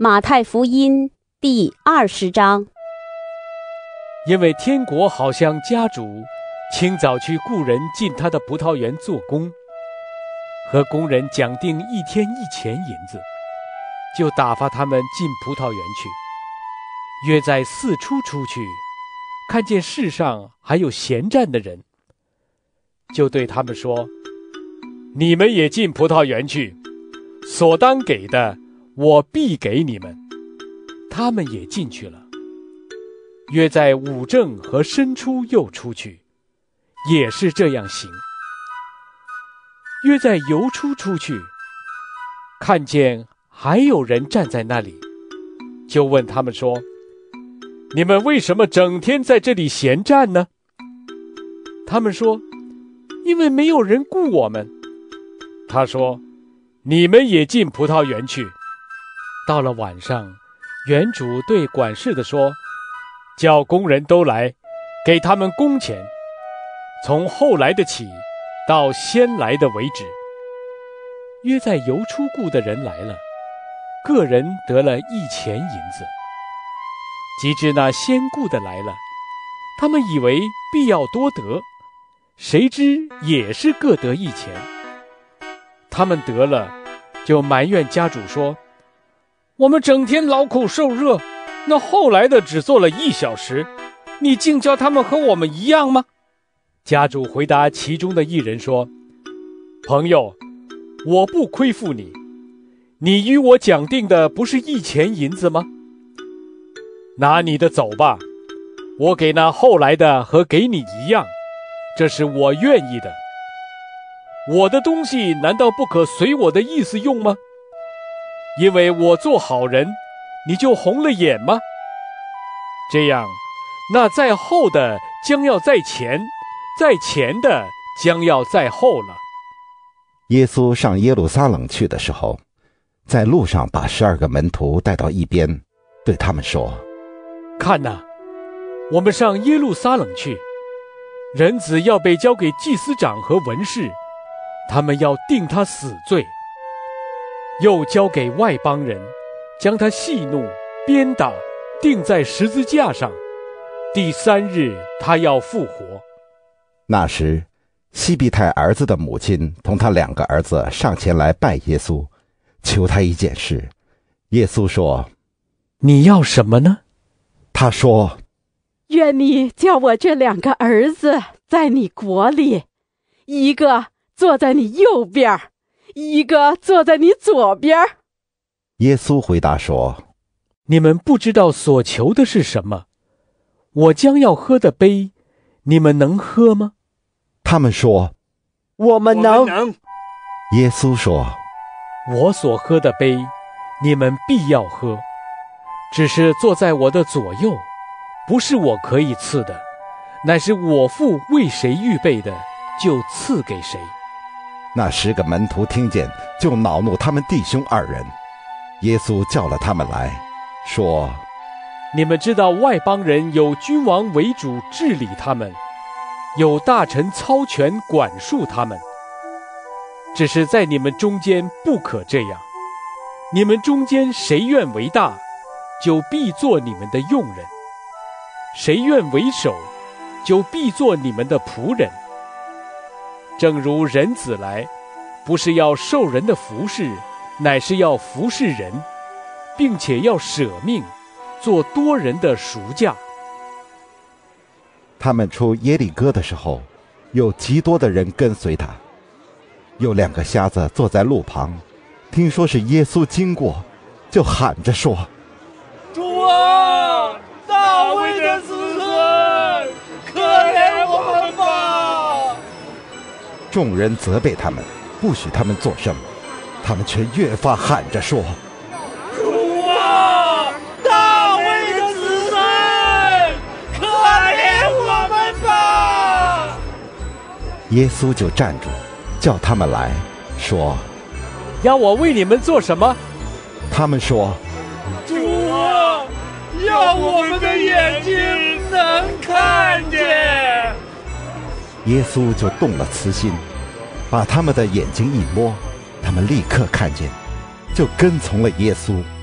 马太福音第20章。 因为天国好像家主清早去雇人进他的葡萄园做工，和工人讲定1天1钱银子，就打发他们进葡萄园去。约在4初出去，看见世上还有闲站的人，就对他们说：你们也进葡萄园去，所当给的我必给你们。他们也进去了。约在午正和申初又出去，也是这样行。约在酉初出去，看见还有人站在那里，就问他们说：你们为什么整天在这里闲站呢？他们说：因为没有人雇我们。他说：你们也进葡萄园去。到了晚上，园主对管事的说：叫工人都来，给他们工钱，从后来的起，到先来的为止。约在酉初雇的人来了，个人得了1钱银子。及至那先雇的来了，他们以为必要多得，谁知也是各得1钱。他们得了，就埋怨家主说：我们整天劳苦受热，那后来的只做了1小时，你竟叫他们和我们一样吗？家主回答其中的一人说：朋友，我不亏负你，你与我讲定的不是1钱银子吗？拿你的走吧，我给那后来的和给你一样，这是我愿意的。我的东西难道不可随我的意思用吗？因为我做好人，你就红了眼吗？这样，那在后的将要在前，在前的将要在后了。 耶稣上耶路撒冷去的时候，在路上把12个门徒带到一边，对他们说： 看哪，我们上耶路撒冷去，人子要被交给祭司长和文士，他们要定他死罪，又交给外邦人，将他戏弄、鞭打，钉在十字架上，第3日他要复活。 那时，西庇太儿子的母亲同他2个儿子上前来拜耶稣，求他一件事。耶稣说： 你要什么呢？ 他说： 愿你叫我这2个儿子在你国里，一个坐在你右边，一个坐在你左边。 耶稣回答说： 你们不知道所求的是什么，我将要喝的杯，你们能喝吗？ 他们说： 我们能。 耶稣说： 我所喝的杯，你们必要喝，只是坐在我的左右，不是我可以赐的，乃是我父为谁预备的，就赐给谁。 那10个门徒听见，就恼怒他们弟兄2人。耶稣叫了他们来，说： 你们知道外邦人有君王为主治理他们，有大臣操权管束他们，只是在你们中间不可这样。你们中间谁愿为大，就必做你们的用人；谁愿为首，就必做你们的仆人。正如人子来，不是要受人的服侍，乃是要服侍人，并且要舍命，做多人的赎价。 他们出耶利哥的时候，有极多的人跟随他。有2个瞎子坐在路旁，听说是耶稣经过，就喊着说： 主啊，大卫的子孙，可怜我们吧！ 众人责备他们，不许他们作声，他们却越发喊着说： 主啊，大卫的子孙，可怜我们吧！ 耶稣就站住，叫他们来，说： 要我为你们做什么？ 他们说： 主啊，要我们的眼睛能看见。 耶稣就动了慈心，把他们的眼睛一摸，他们立刻看见，就跟从了耶稣。